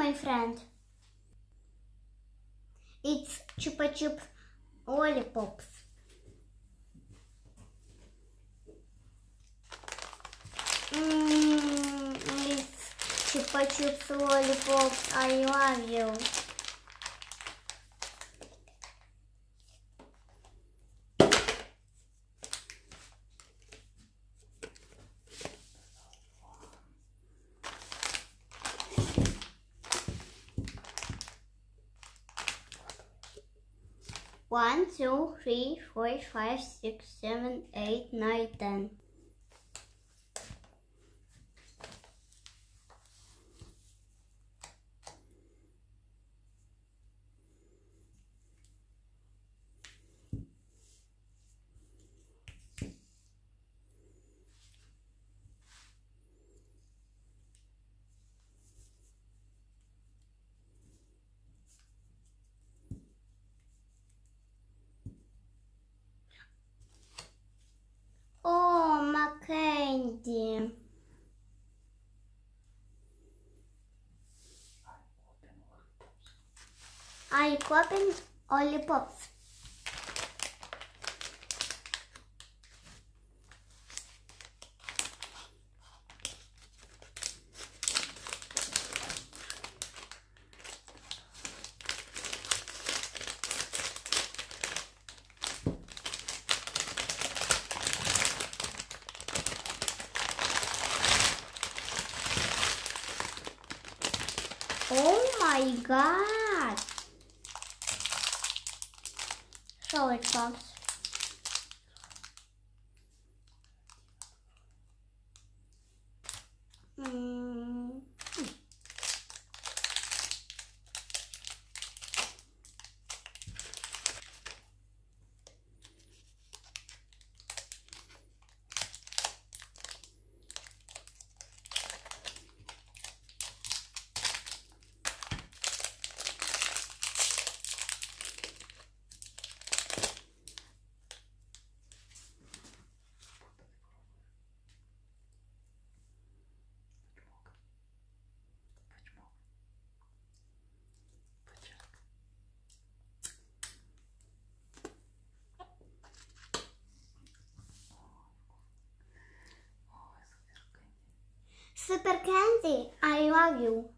my friend. It's Chupa Chups lollipops. It's Chupa Chups lollipops. I love you. One, two, three, four, 5, 6, 7, 8, 9, 10. Oh, my candy. I popping lollipops. Oh my god! Lollipops. Super candy, I love you.